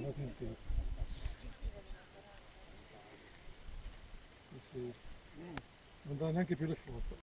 sì, sì, sì, sì. Non dà neanche più le foto.